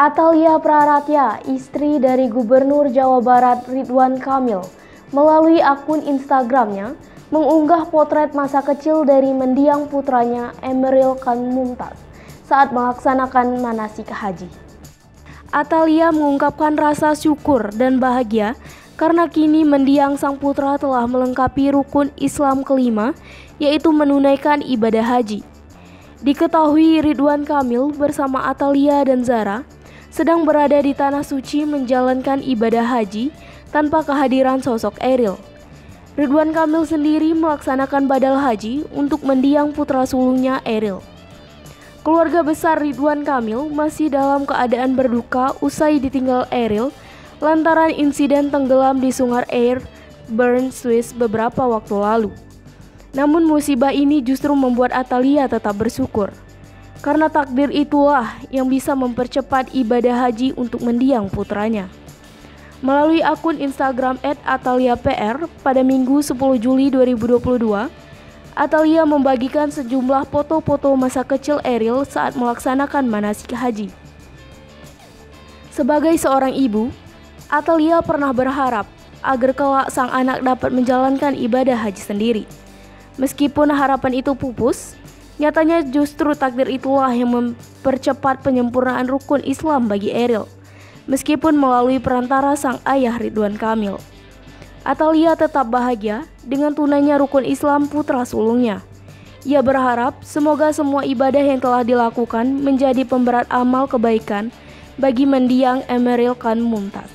Atalia Praratya, istri dari Gubernur Jawa Barat Ridwan Kamil, melalui akun Instagramnya mengunggah potret masa kecil dari mendiang putranya Emeril Khan Mumtaz saat melaksanakan manasik haji. Atalia mengungkapkan rasa syukur dan bahagia karena kini mendiang sang putra telah melengkapi rukun Islam kelima, yaitu menunaikan ibadah haji. Diketahui Ridwan Kamil bersama Atalia dan Zara sedang berada di Tanah Suci menjalankan ibadah haji tanpa kehadiran sosok Eril. Ridwan Kamil sendiri melaksanakan badal haji untuk mendiang putra sulungnya Eril. Keluarga besar Ridwan Kamil masih dalam keadaan berduka usai ditinggal Eril lantaran insiden tenggelam di Sungai Air, Bern, Swiss beberapa waktu lalu. Namun musibah ini justru membuat Atalia tetap bersyukur. Karena takdir itulah yang bisa mempercepat ibadah haji untuk mendiang putranya. Melalui akun Instagram @ataliapr pada Minggu 10 Juli 2022, Atalia membagikan sejumlah foto-foto masa kecil Eril saat melaksanakan manasik haji. Sebagai seorang ibu, Atalia pernah berharap agar kelak sang anak dapat menjalankan ibadah haji sendiri. Meskipun harapan itu pupus, nyatanya justru takdir itulah yang mempercepat penyempurnaan rukun Islam bagi Eril, meskipun melalui perantara sang ayah Ridwan Kamil. Atalia tetap bahagia dengan tunainya rukun Islam putra sulungnya. Ia berharap semoga semua ibadah yang telah dilakukan menjadi pemberat amal kebaikan bagi mendiang Emeril Khan Mumtaz.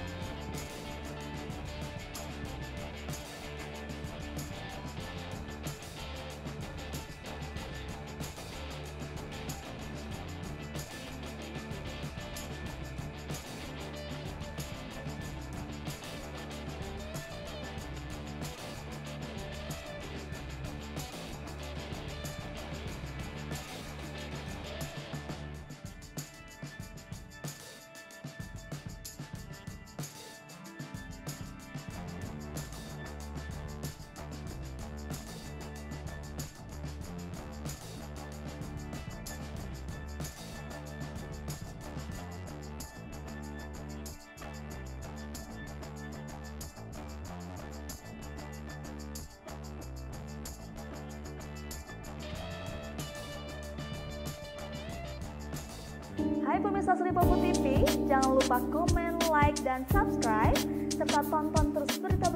Hai pemirsa Sri Popo TV, jangan lupa komen, like, dan subscribe, serta tonton terus berita